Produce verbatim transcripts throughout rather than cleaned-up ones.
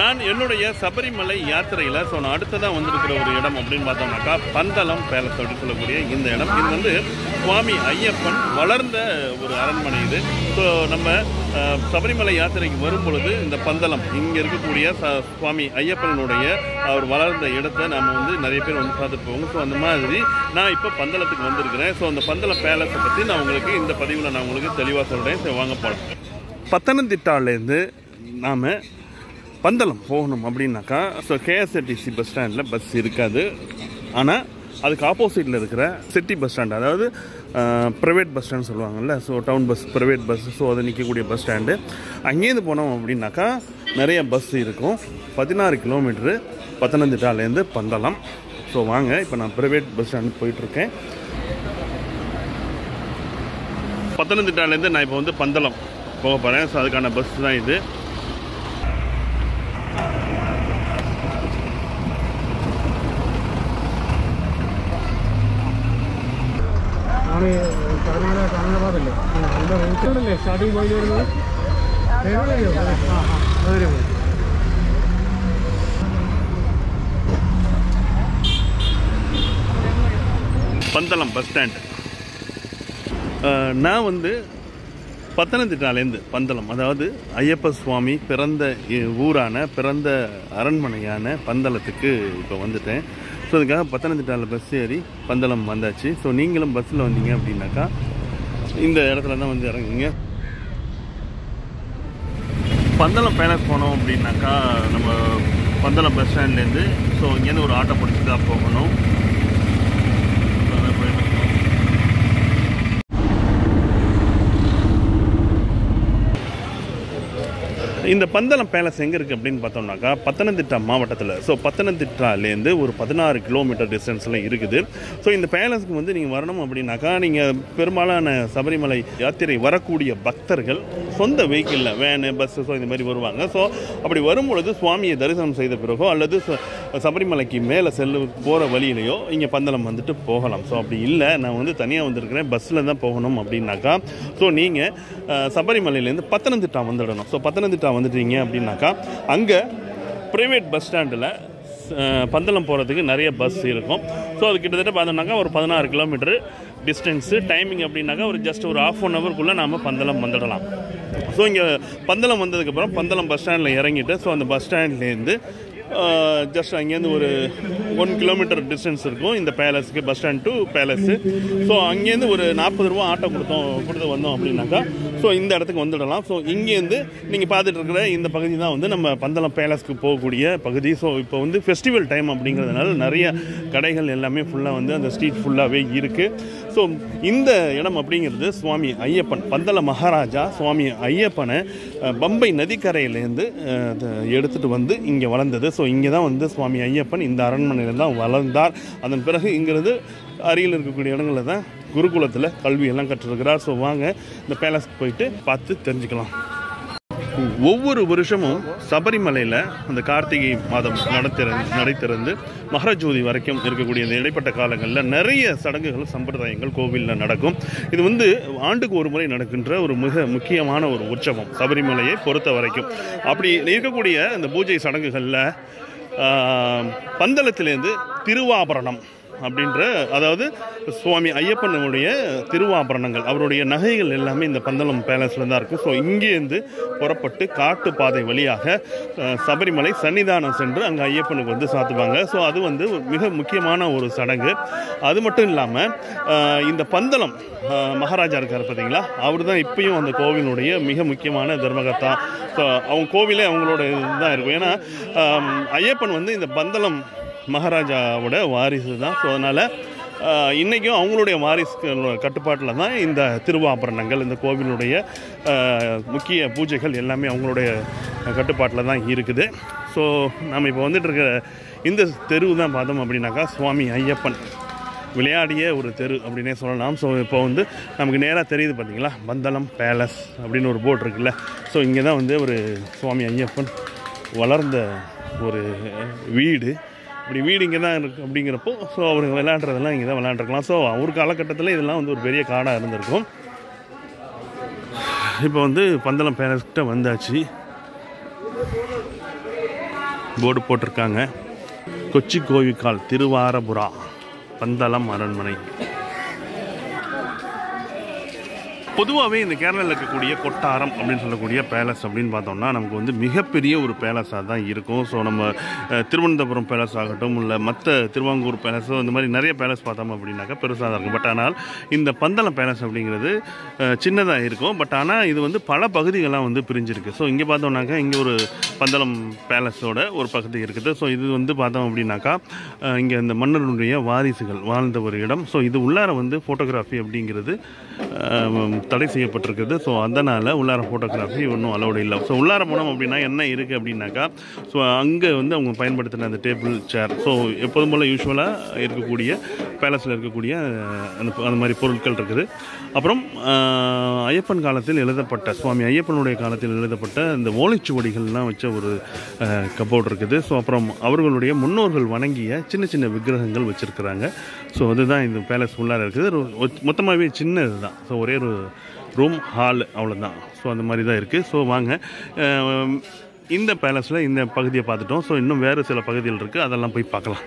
நான் என்னுடைய சபரிமலை யாத்திரையில் ஸோ நான் அடுத்ததான் வந்திருக்கிற ஒரு இடம் அப்படின்னு பார்த்தோம்னாக்கா பந்தளம் பேலஸ் அப்படின்னு சொல்லக்கூடிய இந்த இடம். இது வந்து சுவாமி ஐயப்பன் வளர்ந்த ஒரு அரண்மனை இது. ஸோ நம்ம சபரிமலை யாத்திரைக்கு வரும் பொழுது இந்த பந்தளம் இங்கே இருக்கக்கூடிய சுவாமி ஐயப்பனுடைய அவர் வளர்ந்த இடத்தை நாம் வந்து நிறைய பேர் வந்து பார்த்துட்டு போவோம். ஸோ அந்த மாதிரி நான் இப்போ பந்தளத்துக்கு வந்திருக்கிறேன். ஸோ அந்த பந்தளம் பேலஸை பற்றி நான் உங்களுக்கு இந்த பதிவில் நான் உங்களுக்கு தெளிவாக சொல்கிறேன். ஸோ வாங்க போகலாம். பத்தனந்திட்டாலேருந்து நாம் பந்தளம் போகணும் அப்படின்னாக்கா ஸோ கேஎஸ்ஆர்டிசி பஸ் ஸ்டாண்டில் பஸ் இருக்காது. ஆனால் அதுக்கு ஆப்போசிட்டில் இருக்கிற சிட்டி பஸ் ஸ்டாண்டு, அதாவது ப்ரைவேட் பஸ் ஸ்டாண்ட் சொல்லுவாங்கள்ல, so town bus private bus, so அதை நிற்கக்கூடிய பஸ் ஸ்டாண்டு, அங்கேருந்து போனோம் அப்படின்னாக்கா நிறைய பஸ் இருக்கும். பதினாறு கிலோமீட்ரு பத்தனந்திட்டாலேருந்து பந்தளம். ஸோ வாங்க, இப்போ நான் ப்ரைவேட் பஸ் ஸ்டாண்டு போயிட்டுருக்கேன். பத்தனந்திட்டாலேருந்து நான் இப்போ வந்து பந்தளம் போக போகிறேன். ஸோ அதுக்கான பஸ் தான் இது. സ്റ്റാർട്ടിംഗ് പോയി വരുന്നത് பந்தளம் பஸ் ஸ்டாண்ட். நான் வந்து பத்தனந்திட்டாலேருந்து பந்தளம், அதாவது ஐயப்ப சுவாமி பிறந்த ஊரான பிறந்த அரண்மனையான பந்தளத்துக்கு இப்போ வந்துட்டேன். ஸோ அதுக்காக பத்தனந்திட்டாவில் பஸ் ஏறி பந்தளம் வந்தாச்சு. ஸோ நீங்களும் பஸ்ஸில் வந்தீங்க அப்படின்னாக்கா இந்த இடத்துல தான் வந்து இறங்குங்க. பந்தளம் பேலஸ் போனோம் அப்படின்னாக்கா நம்ம பந்தளம் பஸ் ஸ்டாண்ட்லேருந்து ஸோ இங்கேருந்து ஒரு ஆட்டோ பிடிச்சி தான் போகணும். இந்த பந்தளம் பேலஸ் எங்கே இருக்குது அப்படின்னு பார்த்தோம்னாக்கா பத்தனந்திட்டா மாவட்டத்தில், ஸோ பத்தனந்திட்டாலேருந்து ஒரு பதினாறு கிலோமீட்டர் டிஸ்டன்ஸில் இருக்குது. ஸோ இந்த பேலஸுக்கு வந்து நீங்கள் வரணும் அப்படின்னாக்கா நீங்கள் பெரும்பாலான சபரிமலை யாத்திரை வரக்கூடிய பக்தர்கள் சொந்த வெஹிக்கிளில் வேனு பஸ்ஸு ஸோ இந்த மாதிரி வருவாங்க. ஸோ அப்படி வரும்பொழுது சுவாமியை தரிசனம் செய்த பிறகோ அல்லது சபரிமலைக்கு மேலே செல்லு போகிற வழியிலையோ இங்கே பந்தளம் வந்துட்டு போகலாம். ஸோ அப்படி இல்லை, நான் வந்து தனியாக வந்திருக்கிறேன், பஸ்ஸில் தான் போகணும் அப்படின்னாக்கா ஸோ நீங்கள் சபரிமலையிலேருந்து பத்தனந்திட்டா வந்துடணும். ஸோ பத்தனந்திட்டா வந்துட்டீங்க அப்படின்னாக்கா அங்கே ப்ரைவேட் பஸ் ஸ்டாண்டில் பந்தளம் போகிறதுக்கு நிறைய பஸ் இருக்கும். ஸோ அது கிட்டத்தட்ட பார்த்தோம்னாக்கா ஒரு பதினாறு கிலோமீட்டரு டிஸ்டன்ஸு. டைமிங் அப்படின்னாக்கா ஒரு ஜஸ்ட் ஒரு ஆஃப் அன் ஹவருக்குள்ளே நாம் பந்தளம் வந்துடலாம். ஸோ இங்கே பந்தளம் வந்ததுக்கப்புறம் பந்தளம் பஸ் ஸ்டாண்டில் இறங்கிட்டு ஸோ அந்த பஸ் ஸ்டாண்ட்லேருந்து ஜஸ்ட் அங்கேருந்து ஒரு ஒன் கிலோமீட்டர் டிஸ்டன்ஸ் இருக்கும் இந்த பேலஸுக்கு, bus stand to palace. So அங்கேருந்து ஒரு நாற்பது ரூபா ஆட்டோ கொடுத்தோம் கொடுத்து வந்தோம் அப்படின்னாக்கா ஸோ இந்த இடத்துக்கு வந்துடலாம். ஸோ இங்கேருந்து நீங்கள் பார்த்துட்டு இருக்கிற இந்த பகுதி தான் வந்து நம்ம பந்தளம் பேலஸ்க்கு போகக்கூடிய பகுதி. ஸோ இப்போ வந்து ஃபெஸ்டிவல் டைம் அப்படிங்கிறதுனால நிறைய கடைகள் எல்லாமே ஃபுல்லாக வந்து அந்த ஸ்ட்ரீட் ஃபுல்லாகவே இருக்குது. ஸோ இந்த இடம் அப்படிங்கிறது சுவாமி ஐயப்பன், பந்தள மகாராஜா சுவாமி ஐயப்பனை பம்பை நதிக்கரையிலேருந்து எடுத்துகிட்டு வந்து இங்கே வளர்ந்தது. ஸோ இங்கே தான் வந்து சுவாமி ஐயப்பன் இந்த அரண்மனையில் தான் வளர்ந்தார். அதன் பிறகு இங்கிறது அருகில் இருக்கக்கூடிய இடங்களில் தான் குருகுலத்தில் கல்வியெல்லாம் கற்றுருக்கிறார். ஸோ வாங்க இந்த பேலஸ்க்கு போயிட்டு பார்த்து தெரிஞ்சுக்கலாம். ஒவ்வொரு வருஷமும் சபரிமலையில் அந்த கார்த்திகை மாதம் நடத்திறந்து நடைத்திறந்து மகரஜோதி வரைக்கும் இருக்கக்கூடிய இந்த இடைப்பட்ட காலங்களில் நிறைய சடங்குகள் சம்பிரதாயங்கள் கோவிலில் நடக்கும். இது வந்து ஆண்டுக்கு ஒரு முறை நடக்கின்ற ஒரு மிக முக்கியமான ஒரு உற்சவம் சபரிமலையை பொறுத்த வரைக்கும். அப்படி இருக்கக்கூடிய இந்த பூஜை சடங்குகளில் பந்தளத்திலேருந்து திருவாபரணம் அப்படின்ற, அதாவது சுவாமி ஐயப்பனுடைய திருவாபரணங்கள், அவருடைய நகைகள் எல்லாமே இந்த பந்தளம் பேலஸில் தான் இருக்கும். ஸோ இங்கேருந்து புறப்பட்டு காட்டு பாதை வழியாக சபரிமலை சன்னிதானம் சென்று அங்கே ஐயப்பனுக்கு வந்து சாத்துவாங்க. ஸோ அது வந்து மிக முக்கியமான ஒரு சடங்கு. அது மட்டும் இல்லாமல் இந்த பந்தளம் மகாராஜா இருக்கார் பார்த்தீங்களா, அவர் தான் இப்பயும் அந்த கோவிலுடைய மிக முக்கியமான தர்மகர்த்தா. ஸோ அவங்க கோவிலே அவங்களோட இதுதான் இருக்கும். ஏன்னா ஐயப்பன் வந்து இந்த பந்தளம் மகாராஜாவோட வாரிசு தான். ஸோ அதனால் இன்றைக்கும் அவங்களுடைய வாரிசு கட்டுப்பாட்டில் தான் இந்த திருவாபரணங்கள், இந்த கோவிலுடைய முக்கிய பூஜைகள் எல்லாமே அவங்களுடைய கட்டுப்பாட்டில் தான் இருக்குது. ஸோ நம்ம இப்போ வந்துட்டு இருக்கிற இந்த தெரு தான் பார்த்தோம் அப்படின்னாக்கா சுவாமி ஐயப்பன் விளையாடிய ஒரு தெரு அப்படின்னே சொல்லலாம். ஸோ இப்போ வந்து நமக்கு நேராக தெரியுது பார்த்தீங்களா பந்தளம் பேலஸ் அப்படின்னு ஒரு போர்டு இருக்குல்ல. ஸோ இங்கே தான் வந்து ஒரு சுவாமி ஐயப்பன் வளர்ந்த ஒரு வீடு. இப்படி வீடு இங்கே தான் இருக்குது அப்படிங்கிறப்போ ஸோ அவர் விளையாடுறதெல்லாம் இங்கே தான் விளையாண்டுருக்கலாம். ஸோ ஒரு காலகட்டத்தில் இதெல்லாம் வந்து ஒரு பெரிய காடாக இருந்திருக்கும். இப்போ வந்து பந்தளம் பேலஸ்கிட்ட வந்தாச்சு. போர்டு போட்டிருக்காங்க. கொச்சி கோவிக்கால் திருவாரபுரா பந்தளம் அரண்மனை. பொதுவாகவே இந்த கேரளாவில் இருக்கக்கூடிய கொட்டாரம் அப்படின்னு சொல்லக்கூடிய பேலஸ் அப்படின்னு பார்த்தோம்னா நமக்கு வந்து மிகப்பெரிய ஒரு பேலஸாக தான் இருக்கும். ஸோ நம்ம திருவனந்தபுரம் பேலஸ் ஆகட்டும், இல்லை மற்ற திருவாங்கூர் பேலஸோ இந்த மாதிரி நிறைய பேலஸ் பார்த்தோம் அப்படின்னாக்கா பெருசாக தான் இருக்கும். பட் ஆனால் இந்த பந்தளம் பேலஸ் அப்படிங்கிறது சின்னதாக இருக்கும். பட் ஆனால் இது வந்து பல பகுதிகளாக வந்து பிரிஞ்சிருக்கு. ஸோ இங்கே பார்த்தோம்னாக்கா இங்கே ஒரு பந்தளம் பேலஸோட ஒரு பகுதி இருக்குது. ஸோ இது வந்து பார்த்தோம் அப்படின்னாக்கா இங்கே இந்த மன்னருடைய வாரிசுகள் வாழ்ந்த ஒரு இடம். ஸோ இது உள்ளார வந்து ஃபோட்டோகிராஃபி அப்படிங்கிறது தடை செய்யப்பட்டிருக்குது. ஸோ அதனால் உள்ளார ஃபோட்டோகிராஃபி ஒன்றும் அலௌடு இல்லை. ஸோ உள்ளார போனோம் அப்படின்னா என்ன இருக்குது அப்படின்னாக்கா, ஸோ அங்கே வந்து அவங்க பயன்படுத்தின அந்த டேபிள் சேர், ஸோ எப்போதும் போல் யூஸ்வலாக இருக்கக்கூடிய பேலஸில் இருக்கக்கூடிய அந்த அந்த மாதிரி பொருட்கள் இருக்குது. அப்புறம் ஐயப்பன் காலத்தில் எழுதப்பட்ட, சுவாமி ஐயப்பனுடைய காலத்தில் எழுதப்பட்ட இந்த ஓலைச்சுவடிகள்லாம் வச்ச ஒரு கபோர்டு இருக்குது. ஸோ அப்புறம் அவர்களுடைய முன்னோர்கள் வணங்கிய சின்ன சின்ன விக்கிரகங்கள் வச்சுருக்கிறாங்க. ஸோ அதுதான் இந்த பேலஸ் உள்ளார இருக்குது. மொத்தமாகவே சின்ன இதுதான். ஸோ ஒரே ஒரு ரூம், ஹால், அவ்வளோதான். ஸோ அந்த மாதிரி தான் இருக்குது. ஸோ வாங்க இந்த பேலஸில் இந்த பகுதியை பார்த்துட்டோம். ஸோ இன்னும் வேறு சில பகுதிகள் இருக்குது, அதெல்லாம் போய் பார்க்கலாம்.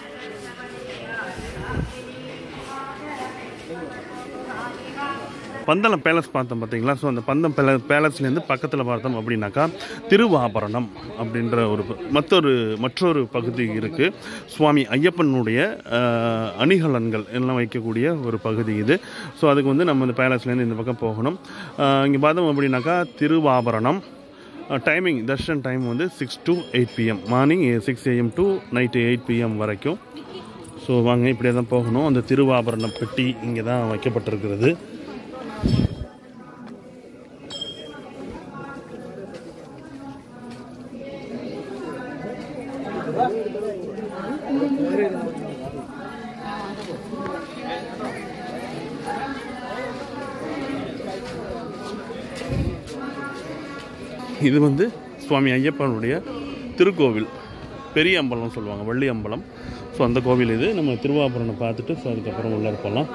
பந்தளம் பேலஸ் பார்த்தோம் பார்த்தீங்களா. ஸோ அந்த பந்தம் பேல பேலஸ்லேருந்து பக்கத்தில் பார்த்தோம் அப்படின்னாக்கா திருவாபரணம் அப்படின்ற ஒரு மற்றொரு மற்றொரு பகுதி இருக்குது. சுவாமி ஐயப்பனுடைய அணிகலன்கள் எல்லாம் வைக்கக்கூடிய ஒரு பகுதி இது. ஸோ அதுக்கு வந்து நம்ம இந்த பேலஸ்லேருந்து இந்த பக்கம் போகணும். இங்கே பார்த்தோம் அப்படின்னாக்கா திருவாபரணம் டைமிங், தர்ஷன் டைம் வந்து six to eight PM, morning six AM to night eight PM வரைக்கும். ஸோ வாங்க இப்படியே தான் போகணும். அந்த திருவாபரண பெட்டி இங்கே தான் வைக்கப்பட்டிருக்கிறது. இது வந்து சுவாமி ஐயப்பனுடைய திருக்கோவில், பெரிய அம்பலம் சொல்லுவாங்க, வள்ளி அம்பலம். ஸோ அந்த கோவில் இது. நம்ம திருவாபரணம் பார்த்துட்டு ஸோ அதுக்கப்புறம் உள்ளே போகலாம்.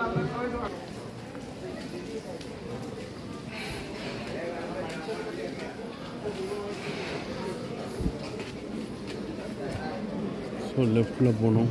ஸோ லெஃப்டில் போகணும்.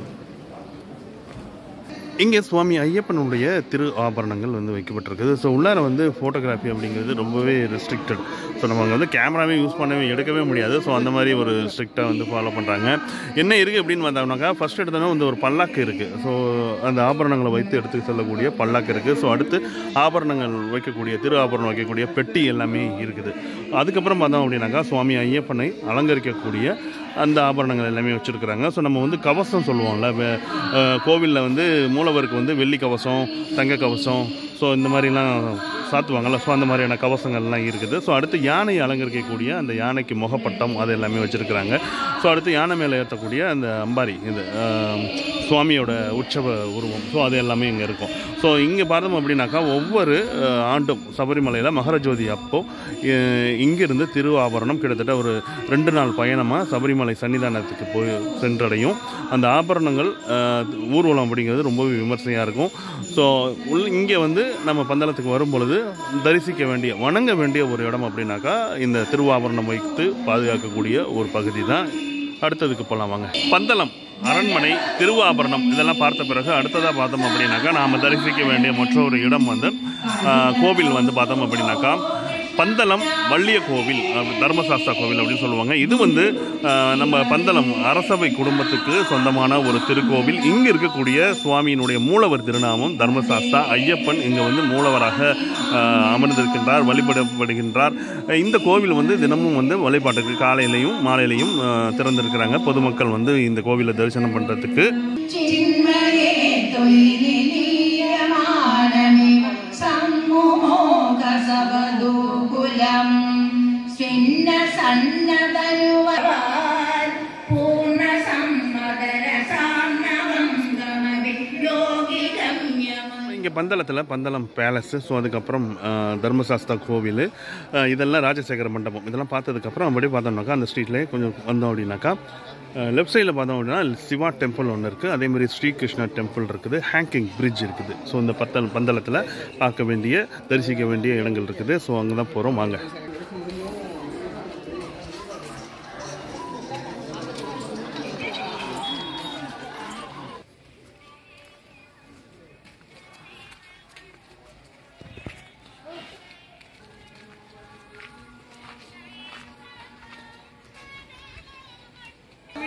இங்கே சுவாமி ஐயப்பனுடைய திரு ஆபரணங்கள் வந்து வைக்கப்பட்டிருக்குது. ஸோ உள்ளார வந்து ஃபோட்டோகிராஃபி அப்படிங்கிறது ரொம்பவே ரெஸ்ட்ரிக்டட். ஸோ நம்ம அங்கே வந்து கேமராவே யூஸ் பண்ணவே எடுக்கவே முடியாது. ஸோ அந்த மாதிரி ஒரு ஸ்ட்ரிக்டாக வந்து ஃபாலோ பண்ணுறாங்க. என்ன இருக்குது அப்படின்னு பார்த்தோம்னாக்கா, ஃபஸ்ட் எடுத்தோன்னா வந்து ஒரு பல்லாக்கு இருக்குது. ஸோ அந்த ஆபரணங்களை வைத்து எடுத்து செல்லக்கூடிய பல்லாக்கு இருக்குது. ஸோ அடுத்து ஆபரணங்கள் வைக்கக்கூடிய, திரு ஆபரணம் வைக்கக்கூடிய பெட்டி எல்லாமே இருக்குது. அதுக்கப்புறம் பார்த்தோம் அப்படின்னாக்கா சுவாமி ஐயப்பனை அலங்கரிக்கக்கூடிய அந்த ஆபரணங்கள் எல்லாமே வச்சுருக்குறாங்க. ஸோ நம்ம வந்து கவசம் சொல்லுவோம்ல, கோவிலில் வந்து மூலவருக்கு வந்து வெள்ளி கவசம், தங்க கவசம், ஸோ இந்த மாதிரிலாம் சாத்துவாங்கள்ல. ஸோ அந்த மாதிரியான கவசங்கள்லாம் இருக்குது. ஸோ அடுத்து யானை அலங்கரிக்கக்கூடிய அந்த யானைக்கு முகப்பட்டம் அது எல்லாமே வச்சுருக்குறாங்க. ஸோ அடுத்து யானை மேலே ஏற்றக்கூடிய அந்த அம்பாரி, இது சுவாமியோட உற்சவ உருவம், ஸோ அது எல்லாமே இங்கே இருக்கும். ஸோ இங்கே பார்த்தோம் அப்படின்னாக்கா ஒவ்வொரு ஆண்டும் சபரிமலையில் மகரஜோதி அப்போது இங்கிருந்து திருவாபரணம் கிட்டத்தட்ட ஒரு ரெண்டு நாள் பயணமாக சபரிமலை சன்னிதானத்துக்கு போய் சென்றடையும். அந்த ஆபரணங்கள் ஊர்வலம் அப்படிங்கிறது ரொம்பவே விமர்சையாக இருக்கும். ஸோ உள் இங்கே வந்து நம்ம பந்தளத்துக்கு வரும் பொழுது தரிசிக்க வேண்டிய, வணங்க வேண்டிய ஒரு இடம் அப்படின்னாக்கா இந்த திருவாபரணம் வைத்து பாதுகாக்கக்கூடிய ஒரு பகுதி தான். அடுத்ததுக்கு போகலாம் வாங்க. பந்தளம் அரண்மனை, திருவாபரணம் இதெல்லாம் பார்த்த பிறகு அடுத்ததாக பார்த்தோம் அப்படின்னாக்கா நாம் தரிசிக்க வேண்டிய மற்றொரு இடம் வந்து கோவில் வந்து பார்த்தோம் அப்படின்னாக்கா பந்தளம் வள்ளிய கோவில், தர்மசாஸ்தா கோவில் அப்படின்னு சொல்லுவாங்க. இது வந்து நம்ம பந்தளம் அரசவை குடும்பத்துக்கு சொந்தமான ஒரு திருக்கோவில். இங்கே இருக்கக்கூடிய சுவாமியினுடைய மூலவர் திருநாமம் தர்மசாஸ்தா ஐயப்பன். இங்கே வந்து மூலவராக அமர்ந்திருக்கின்றார், வழிபடப்படுகின்றார். இந்த கோவில் வந்து தினமும் வந்து வழிபாட்டுக்கு காலையிலையும் மாலையிலையும் திறந்திருக்கிறாங்க. பொதுமக்கள் வந்து இந்த கோவிலை தரிசனம் பண்ணுறதுக்கு. இங்கே பந்தளத்தில் பந்தளம் பேலஸு, ஸோ அதுக்கப்புறம் தர்மசாஸ்தா கோவில், இதெல்லாம் ராஜசேகர மண்டபம், இதெல்லாம் பார்த்ததுக்கப்புறம் அப்படியே பார்த்தோம்னாக்கா அந்த ஸ்ட்ரீட்லேயே கொஞ்சம் வந்தோம் அப்படின்னாக்கா லெஃப்ட் சைடில் பார்த்தோம் அப்படின்னா சிவா டெம்பிள் ஒன்று இருக்குது. அதேமாதிரி ஸ்ரீகிருஷ்ணா டெம்பிள் இருக்குது, ஹேங்கிங் பிரிட்ஜ் இருக்குது. ஸோ இந்த பத்தல் பந்தளத்தில் பார்க்க வேண்டிய, தரிசிக்க வேண்டிய இடங்கள் இருக்குது. ஸோ அங்கே தான் போகிறோம் வாங்க.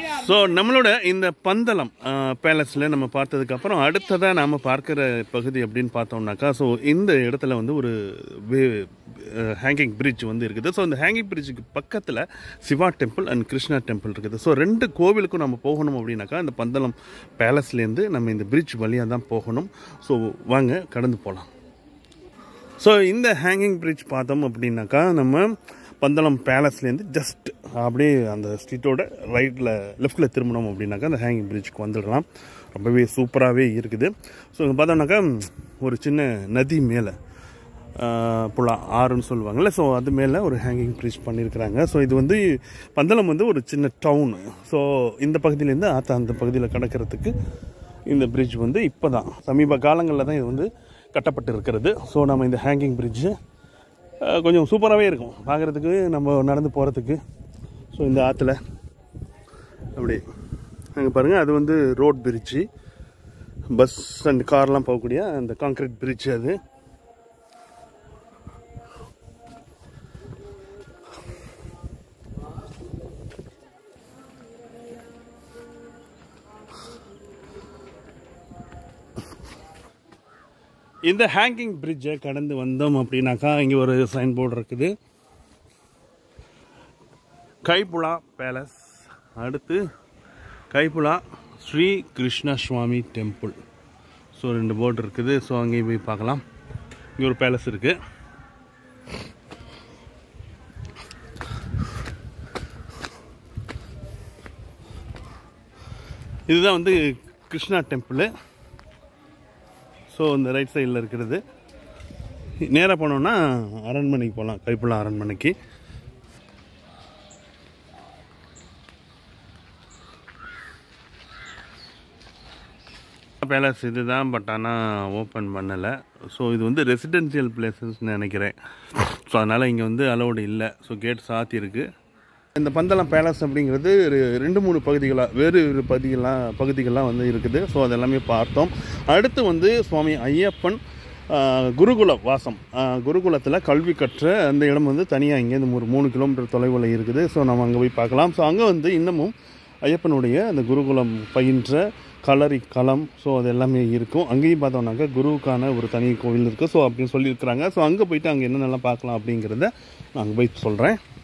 ஸோ நம்மளோட இந்த பந்தளம் பேலஸில் நம்ம பார்த்ததுக்கப்புறம் அடுத்ததாக நாம் பார்க்குற பகுதி அப்படின்னு பார்த்தோம்னாக்கா, ஸோ இந்த இடத்துல வந்து ஒரு ஹேங்கிங் பிரிட்ஜ் வந்து இருக்குது. ஸோ இந்த ஹேங்கிங் பிரிட்ஜுக்கு பக்கத்தில் Shiva temple and Krishna temple இருக்குது. ஸோ ரெண்டு கோவிலுக்கும் நம்ம போகணும் அப்படின்னாக்கா இந்த பந்தளம் பேலஸ்லேருந்து நம்ம இந்த பிரிட்ஜ் வழியாக தான் போகணும். ஸோ வாங்க கடந்து போகலாம். ஸோ இந்த ஹேங்கிங் பிரிட்ஜ் பார்த்தோம் அப்படின்னாக்கா நம்ம பந்தளம் பேலஸ்லேருந்து ஜஸ்ட் அப்படியே அந்த ஸ்ட்ரீட்டோட ரைட்டில் லெஃப்டில் திரும்பணும் அப்படின்னாக்கா அந்த ஹேங்கிங் பிரிட்ஜுக்கு வந்துடலாம். ரொம்பவே சூப்பராகவே இருக்குது. ஸோ இங்கே பார்த்தோம்னாக்கா ஒரு சின்ன நதி மேலே புலா ஆறுன்னு சொல்லுவாங்கள்ல, ஸோ அது மேலே ஒரு ஹேங்கிங் பிரிட்ஜ் பண்ணியிருக்கிறாங்க. ஸோ இது வந்து பந்தளம் வந்து ஒரு சின்ன டவுனு. ஸோ இந்த பகுதியிலேருந்து ஆற்ற அந்த பகுதியில் கடக்கிறதுக்கு இந்த பிரிட்ஜ் வந்து இப்போ தான் சமீப காலங்களில் தான் இது வந்து கட்டப்பட்டு இருக்கிறது. ஸோ நம்ம இந்த ஹேங்கிங் பிரிட்ஜு கொஞ்சம் சூப்பராகவே இருக்கும் பார்க்குறதுக்கு, நம்ம நடந்து போகிறதுக்கு. ஸோ இந்த ஆற்றுல அப்படி அங்கே பாருங்கள், அது வந்து ரோட் பிரிட்ஜு, பஸ் அண்ட் கார்லாம் போகக்கூடிய அந்த கான்க்ரீட் பிரிட்ஜ். அது இந்த ஹேங்கிங் பிரிட்ஜை கடந்து வந்தோம் அப்படின்னாக்கா இங்கே ஒரு சைன் போர்டு இருக்குது, கைப்புலா பேலஸ். அடுத்து கைப்புலா ஸ்ரீ கிருஷ்ண சுவாமி டெம்பிள். ஸோ ரெண்டு போர்டு இருக்குது. ஸோ அங்கேயும் போய் பார்க்கலாம். இங்கே ஒரு பேலஸ் இருக்குது. இதுதான் வந்து கிருஷ்ணா டெம்பிள். ஸோ இந்த ரைட் சைடில் இருக்கிறது. நேராக போனோம்னா அரண்மனைக்கு போகலாம், கைப்புலா அரண்மனைக்கு. பேலஸ் இது தான், பட் ஆனால் ஓப்பன் பண்ணலை. ஸோ இது வந்து ரெசிடென்ஷியல் பிளேசஸ்ன்னு நினைக்கிறேன். ஸோ அதனால் இங்கே வந்து அலோடு இல்லை. ஸோ கேட் சாத்தியிருக்கு. இந்த பந்தளம் பேலஸ் அப்படிங்கிறது ரெண்டு மூணு பகுதிகளாக வேறு வேறு பகுதிகளாக பகுதிகள்லாம் வந்து இருக்குது. ஸோ அதெல்லாமே பார்த்தோம். அடுத்து வந்து சுவாமி ஐயப்பன் குருகுல வாசம், குருகுலத்தில் கல்வி கற்ற அந்த இடம் வந்து தனியாக இங்கேருந்து ஒரு மூணு கிலோமீட்டர் தொலைவில் இருக்குது. ஸோ நம்ம அங்கே போய் பார்க்கலாம். ஸோ அங்கே வந்து இன்னமும் ஐயப்பனுடைய அந்த குருகுலம் பயின்ற களரி களம், ஸோ அது எல்லாமே இருக்கும். அங்கேயும் பார்த்தோம்னாக்கா குருவுக்கான ஒரு தனி கோவில் இருக்குது. ஸோ அப்படின்னு சொல்லியிருக்கிறாங்க. ஸோ அங்கே போயிட்டு அங்கே என்னென்னலாம் பார்க்கலாம் அப்படிங்கிறத நான் அங்கே போய் சொல்கிறேன்.